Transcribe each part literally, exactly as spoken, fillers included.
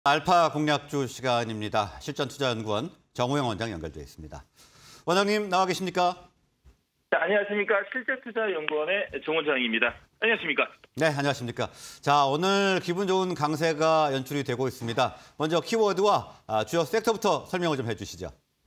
알파 공략주 시간입니다. 실전투자연구원 정호영 원장 연결되어 있습니다. 원장님 나와 계십니까? 자, 안녕하십니까. 실전투자연구원의 정원장입니다. 안녕하십니까. 네, 안녕하십니까. 자, 오늘 기분 좋은 강세가 연출이 되고 있습니다. 먼저 키워드와 주요 섹터부터 설명을 좀 해주시죠.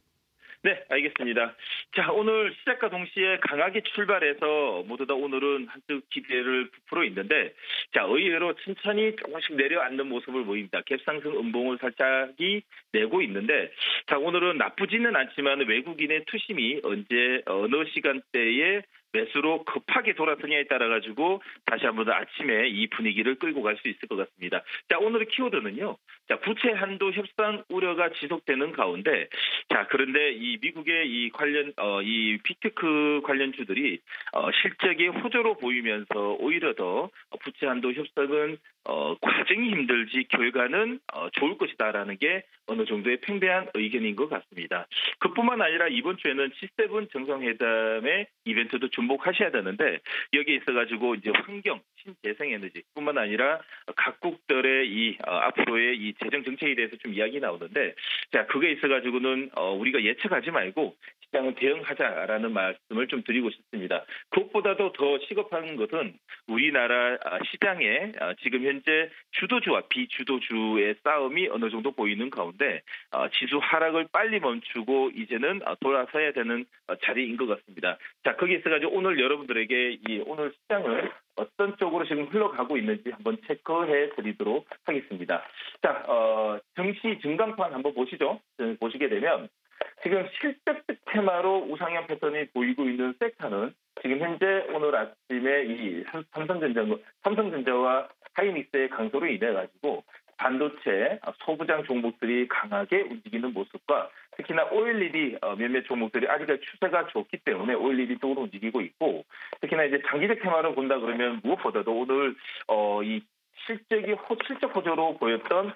네, 알겠습니다. 자, 오늘 시작과 동시에 강하게 출발해서 모두 다 오늘은 한쪽 기대를 부풀어 있는데, 자, 의외로 천천히 조금씩 내려앉는 모습을 보입니다. 갭상승 음봉을 살짝이 내고 있는데, 자, 오늘은 나쁘지는 않지만 외국인의 투심이 언제 어느 시간대에 매수로 급하게 돌아서냐에 따라 가지고 다시 한번 더 아침에 이 분위기를 끌고 갈 수 있을 것 같습니다. 자, 오늘의 키워드는요. 자, 부채 한도 협상 우려가 지속되는 가운데, 자, 그런데 이 미국의 이 관련 어, 이 빅테크 관련주들이 어, 실적이 호조로 보이면서 오히려 더 부채 한도 협상은 어, 과정이 힘들지 결과는 어, 좋을 것이다라는 게 어느 정도의 팽배한 의견인 것 같습니다. 그뿐만 아니라 이번 주에는 지 세븐 정상회담의 이벤트도 주목하셔야 되는데, 여기에 있어가지고 이제 환경, 신재생에너지뿐만 아니라 각국들의 이 어, 앞으로의 이 재정 정책에 대해서 좀 이야기 나오는데, 자, 그게 있어가지고는 어, 우리가 예측하지 말고 시장은 대응하자라는 말씀을 좀 드리고 싶습니다. 그것보다도 더 시급한 것은 우리나라 시장에 지금 현재 주도주와 비주도주의 싸움이 어느 정도 보이는 가운데 지수 하락을 빨리 멈추고 이제는 돌아서야 되는 자리인 것 같습니다. 자, 거기에 있어가지고 오늘 여러분들에게 이 오늘 시장을 어떤 쪽으로 지금 흘러가고 있는지 한번 체크해 드리도록 하겠습니다. 자, 어, 증시 증강판 한번 보시죠. 보시게 되면 지금 실적 테마로 우상향 패턴이 보이고 있는 섹터는 지금 현재 오늘 아침에 이 삼성전자, 삼성전자와 하이닉스의 강소로 인해 가지고 반도체 소부장 종목들이 강하게 움직이는 모습과 특히나 오엘이디 몇몇 종목들이 아직까지 추세가 좋기 때문에 오엘이디 쪽으로 움직이고 있고, 특히나 이제 장기적 테마로 본다 그러면 무엇보다도 오늘 어, 이 실적이 호, 실적 호조로 보였던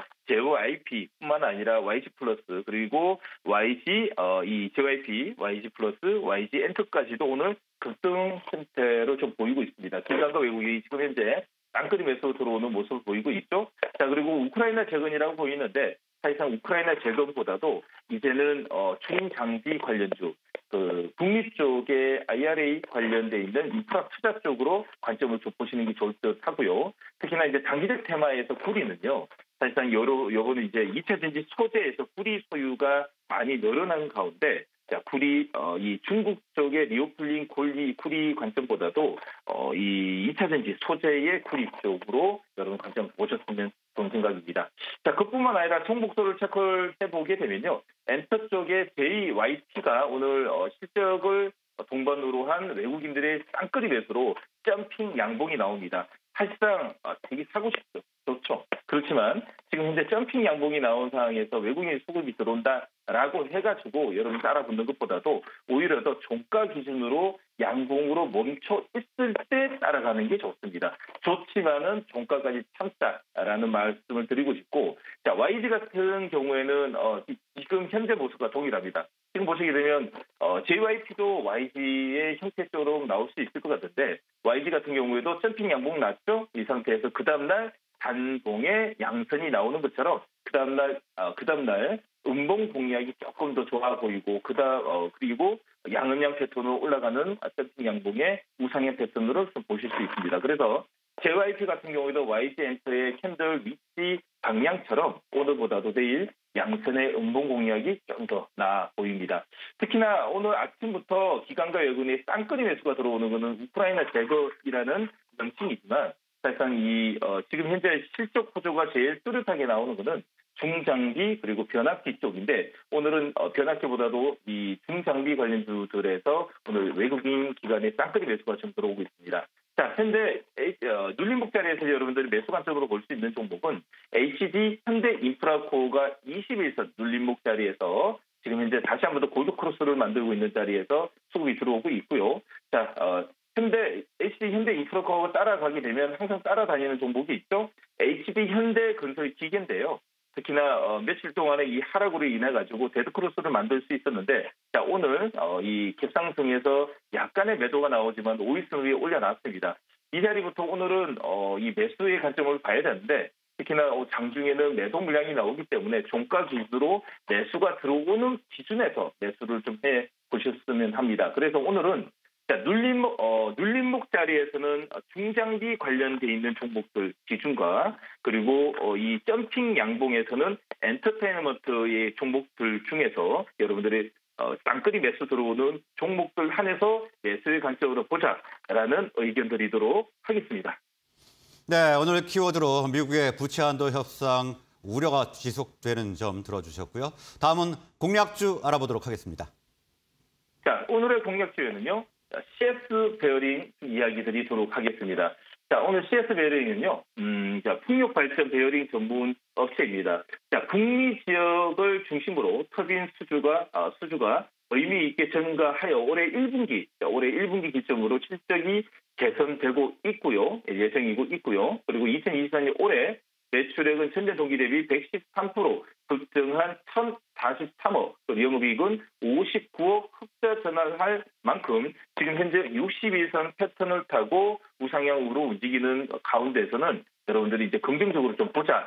제이와이피뿐만 아니라 와이지 플러스 그리고 와이지 어, 이 제이와이피, 와이지 플러스, 와이지 엔터까지도 오늘 급등 형태로 좀 보이고 있습니다. 기관과 외국이 지금 현재 땅끌이면서 들어오는 모습을 보이고 있죠. 자, 그리고 우크라이나 재건이라고 보이는데 사실상 우크라이나 재건보다도 이제는 어, 중장비 관련주, 그 북미 쪽에 아이알에이 관련돼 있는 인프라 투자 쪽으로 관점을 좀 보시는 게 좋을 듯 하고요. 특히나 이제 장기적 테마에서 구리는요. 사실상 여러 요거는 이제 이 차 전지 소재에서 구리 소유가 많이 늘어나는 가운데, 자, 구리 어, 이 중국 쪽의 리오플린 골리 구리 관점보다도 어, 이 이 차 전지 소재의 구리 쪽으로 여러분 관점 보셨으면 좋은 생각입니다. 자, 그뿐만 아니라 종목도를 체크해 보게 되면요, 엔터 쪽의 제이와이피가 오늘 어, 실적을 동반으로 한 외국인들의 쌍끌이 매수로 점핑 양봉이 나옵니다. 사실상 어, 되게 사고 싶죠. 좋죠. 그렇지만 지금 현재 점핑 양봉이 나온 상황에서 외국인 수급이 들어온다라고 해가지고 여러분 따라 붙는 것보다도 오히려 더 종가 기준으로 양봉으로 멈춰 있을 때 따라가는 게 좋습니다. 좋지만은 종가까지 참자라는 말씀을 드리고 싶고, 자, 와이지 같은 경우에는 어, 지금 현재 모습과 동일합니다. 지금 보시게 되면 어, 제이와이피도 와이지의 형태처럼 나올 수 있을 것 같은데, 와이지 같은 경우에도 점핑 양봉 났죠. 이 상태에서 그 다음날 단봉의 양선이 나오는 것처럼 그 다음날 어, 그 다음날 음봉 공략이 조금 더 좋아 보이고, 그다 어, 그리고 양음양 패턴으로 올라가는 점핑 양봉의 우상향 패턴으로 좀 보실 수 있습니다. 그래서 제이와이피 같은 경우에도 와이지 엔터의 캔들 위치 방향처럼 오늘보다도 내일 양선의 음봉 공략이 좀 더 나아 보입니다. 특히나 오늘 아침부터 기관과 외국인의 쌍끌이 매수가 들어오는 것은 우크라이나 제거이라는 명칭이지만 사실상 이 어, 지금 현재 실적 호조가 제일 뚜렷하게 나오는 것은 중장비 그리고 변압기 쪽인데, 오늘은 어, 변압기보다도 이 중장비 관련주들에서 오늘 외국인 기관의 쌍끌이 매수가 좀 들어오고 있습니다. 자, 현재 어, 눌림목 자리에서 여러분들이 매수 관점으로 볼 수 있는 종목은 에이치디 현대인프라코어가 이십일 선 눌림목 자리에서 지금 현재 다시 한번 더 골드 크로스를 만들고 있는 자리에서 수급이 들어오고 있고요. 자, 어, 현대 에이치디 현대인프라코어가 따라가게 되면 항상 따라다니는 종목이 있죠. 에이치디 현대건설 기계인데요. 특히나 어, 며칠 동안에 이 하락으로 인해 가지고 데드크로스를 만들 수 있었는데, 자, 오늘 어, 이 갭상승에서 약간의 매도가 나오지만 오 일선 위에 올려놨습니다. 이 자리부터 오늘은 어, 이 매수의 관점을 봐야 되는데, 특히나 장중에는 매도 물량이 나오기 때문에 종가 기준으로 매수가 들어오는 기준에서 매수를 좀 해 보셨으면 합니다. 그래서 오늘은 자, 눌림목, 어, 눌림목 자리에서는 중장비 관련돼 있는 종목들 기준과 그리고 어, 이 점핑 양봉에서는 엔터테인먼트의 종목들 중에서 여러분들이 어, 쌍끌이 매수 들어오는 종목들 한해서 매수의 관점으로 보자라는 의견 드리도록 하겠습니다. 네, 오늘 키워드로 미국의 부채 한도 협상 우려가 지속되는 점 들어주셨고요. 다음은 공략주 알아보도록 하겠습니다. 자, 오늘의 공략주에는요. 씨에스 베어링 이야기 드리도록 하겠습니다. 자, 오늘 씨에스 베어링은요, 음, 자, 풍력 발전 베어링 전문 업체입니다. 자, 북미 지역을 중심으로 터빈 수주가, 아, 수주가 의미 있게 증가하여 올해 일 분기, 자, 올해 일 분기 기점으로 실적이 개선되고 있고요. 예정이고 있고요. 그리고 이천이십사 년 올해 매출액은 전년 동기 대비 백십삼 퍼센트 급증한 천사십삼억, 영업이익은 오십구억 흑자 전환할 만큼 지금 현재 육십 일선 패턴을 타고 우상향으로 움직이는 가운데서는 여러분들이 이제 긍정적으로 좀 보자.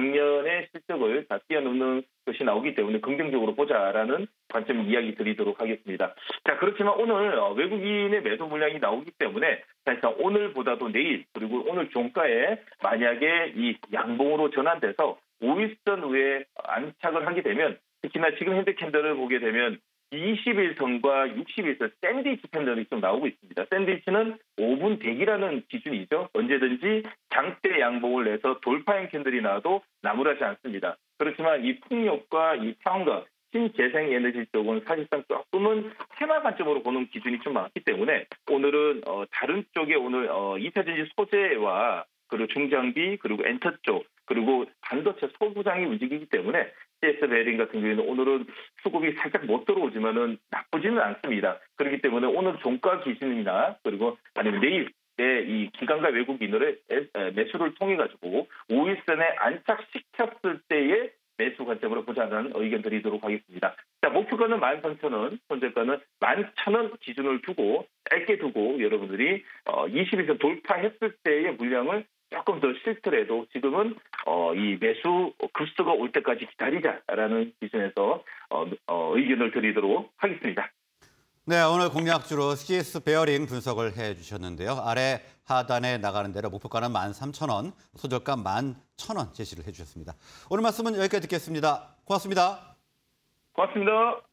작년의 실적을 다 뛰어넘는 것이 나오기 때문에 긍정적으로 보자라는 관점 이야기 드리도록 하겠습니다. 자, 그렇지만 오늘 외국인의 매도 물량이 나오기 때문에 사실상 오늘보다도 내일 그리고 오늘 종가에 만약에 이 양봉으로 전환돼서 오일선 위에 안착을 하게 되면 특히나 지금 현재 캔들을 보게 되면 이십 일선과 육십 일선 샌드위치 캔들이 좀 나오고 있습니다. 샌드위치는 오 분 대기라는 기준이죠. 언제든지 장대 양봉을 내서 돌파형 캔들이 나와도 나무라지 않습니다. 그렇지만 이 풍력과 이 태양광, 신재생에너지 쪽은 사실상 조금은 테마 관점으로 보는 기준이 좀 많기 때문에 오늘은 어, 다른 쪽에 오늘 어, 이차전지 소재와 그리고 중장비 그리고 엔터 쪽 그리고 반도체 소부장이 움직이기 때문에 씨에스 베어링 같은 경우에는 오늘은 수급이 살짝 못 들어오지만은 나쁘지는 않습니다. 그렇기 때문에 오늘 종가 기준이나 그리고 아니면 내일 이 기관과 외국인들의 매수를 통해 가지고 오일선에 안착시켰을 때의 매수 관점으로 보자는 의견 드리도록 하겠습니다. 자, 목표가는 만 삼천 원, 손절가는 만 천 원 기준을 두고 짧게 두고 여러분들이 어, 이십 일선 돌파했을 때의 물량을 조금 더 싫더라도 지금은 어, 이 매수 급수가 올 때까지 기다리자라는 기준에서 어, 어, 의견을 드리도록 하겠습니다. 네, 오늘 공략주로 씨에스 베어링 분석을 해주셨는데요. 아래 하단에 나가는 대로 목표가는 만 삼천 원, 소저가 만 천 원 제시를 해주셨습니다. 오늘 말씀은 여기까지 듣겠습니다. 고맙습니다. 고맙습니다.